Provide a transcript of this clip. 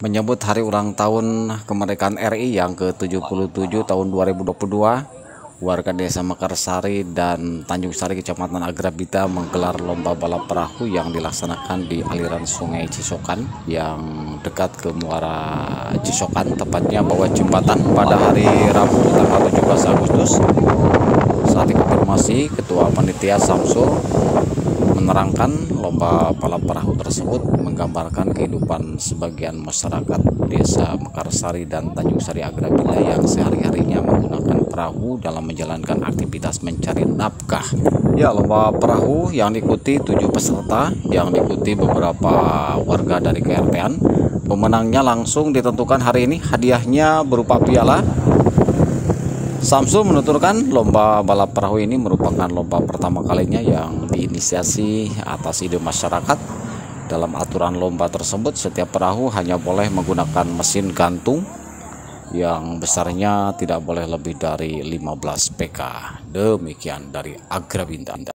Menyambut hari ulang tahun kemerdekaan RI yang ke-77 tahun 2022, warga Desa Mekarsari dan Tanjung Sari Kecamatan Agrabita menggelar lomba balap perahu yang dilaksanakan di aliran Sungai Cisokan yang dekat ke Muara Cisokan, tepatnya bawah jembatan, pada hari Rabu tanggal 17 Agustus. Saat dikonfirmasi, Ketua Panitia Samsul menerangkan lomba balap perahu tersebut menggambarkan kehidupan sebagian masyarakat Desa Mekarsari dan Tanjung Sari Agrabita yang sehari-harinya menggunakan perahu dalam menjalankan aktivitas mencari nafkah. Ya, lomba perahu yang diikuti 7 peserta, yang diikuti beberapa warga dari KRT-an. Pemenangnya langsung ditentukan hari ini, hadiahnya berupa piala. Samsul menuturkan lomba balap perahu ini merupakan lomba pertama kalinya yang diinisiasi atas ide masyarakat. Dalam aturan lomba tersebut, setiap perahu hanya boleh menggunakan mesin gantung yang besarnya tidak boleh lebih dari 15 PK. Demikian dari Agrabinta.